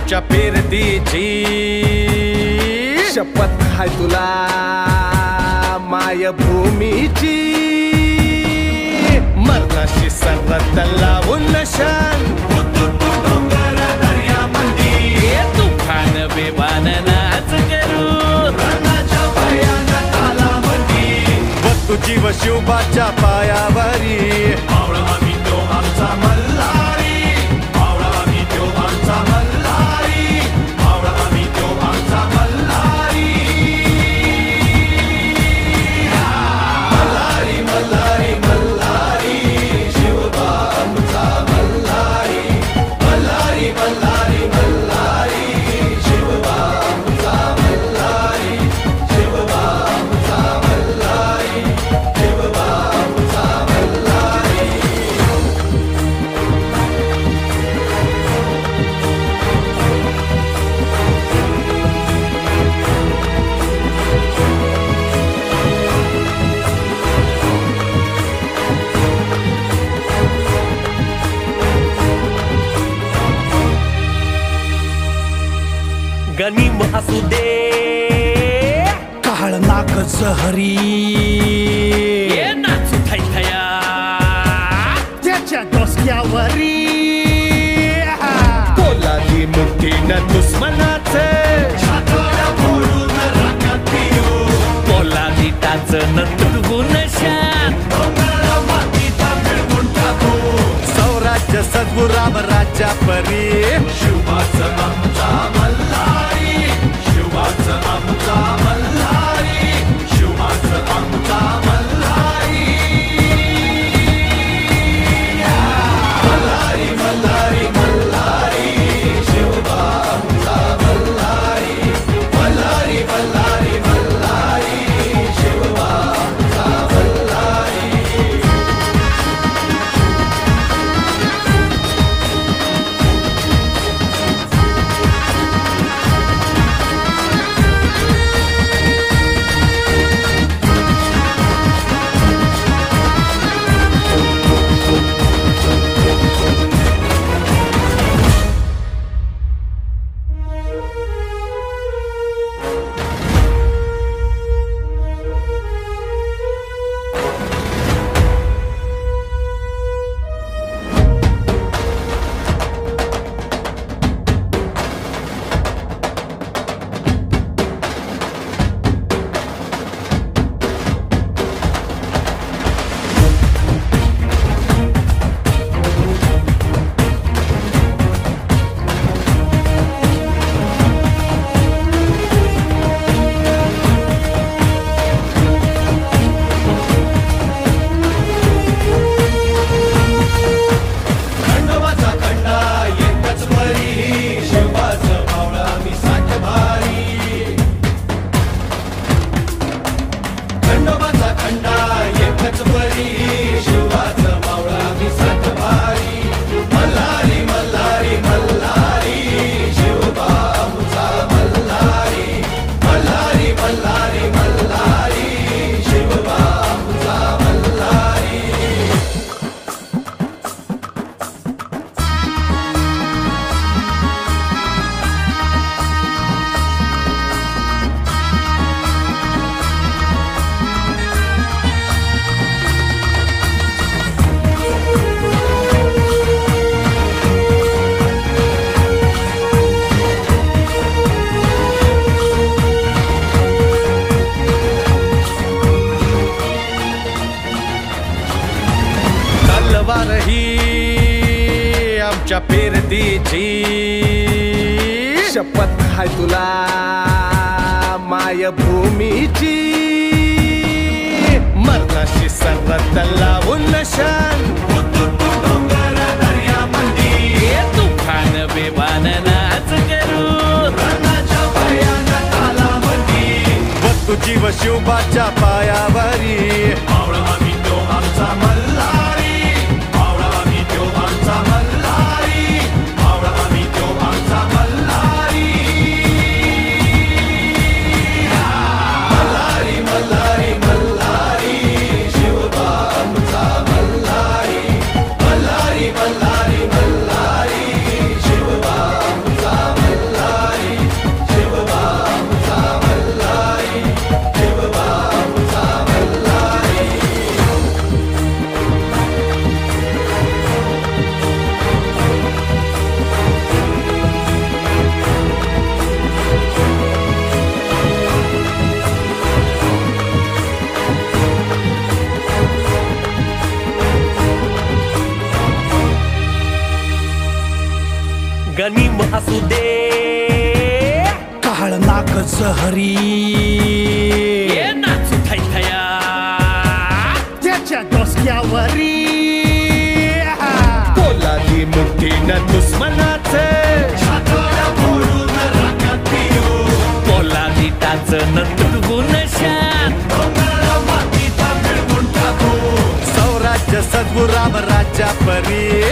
आमच्या पेरतीची शपथ हाय तुला मायभूमीची मरणाशी सरत लावून नशान तुफान बेबान नाच करू बघ जीव शिवबाच्या पायावरी आम्ही तो आमचा मल्हारी आम्ही तो आमचा मल्हारी आम्ही तो आमचा मल्हारी मल्हारी मल्हारी मल्हारी शिवबा आमचा मल्हारी मल्हारी मल्हारी मल्हारी शिवबा आमचा मल्हारी शिवबा आमचा मल्हारी शिवबा आमचा मल्हारी गनिम असू दे काळ नाग जहरी ये नाचू थैथया त्याच्या डोसक्यावरी पोलादी मुठीनं दुश्मनाचे फोडून राखात पिऊ पोलादी टाचन तुडवून शान मातीचा मिळवून टाकू सौराज्य सद्गुराम राज्या परी शिवाचं आमचा मल्हारी शिवाचं आमचा मल्हारी शिवाचं आमचा मल्हारी मल्हारी मल्हारी मल्हारी शिवबा आमचा मल्हारी मल्हारी मल्हारी मल्हारी शिवबा आमचा मल्हारी खंडोबाचा खंडा एकच परी शिवाचं मावळा मी साठ भारी खंडोबाचा खंडा एकच परी शिवाचं मावळा मी साठ भारी मल्हारी मल्हारी मल्हारी शिवबा आमचा मल्हारी मल्हारी मल्हारी मल्हारी शिवबा आमचा मल्हारी तलवार ही आमच्या पेरतीची शपथ हाय तुला मायभूमीची मरणाशी सरत लावून नशान तुफान बेबान नाच करू बघ जीव शिवबाच्या पायावरी आम्ही तो आमचा मल्हारी आम्ही तो आमचा मल्हारी आम्ही तो आमचा मल्हारी मल्हारी मल्हारी मल्हारी शिवबा आमचा मल्हारी मल्हारी मल्हारी मल्हारी शिवबा आमचा मल्हारी भीम असू दे काळ नाग जहरी ये नाचू थैथया त्याच्या डोसक्यावरी पोलादी मुठीनं दुश्मनाचे छाताला फोडून राखात पिऊ पोलादी टाचन तुडवून शान डोंगराला मातीचा मिळवून टाकू सौराज्य सद्गुराम राज्या परी